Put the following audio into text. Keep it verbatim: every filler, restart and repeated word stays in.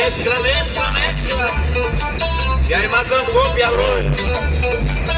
Mezcla, mezcla, mezcla. Si hay más un copia, bro.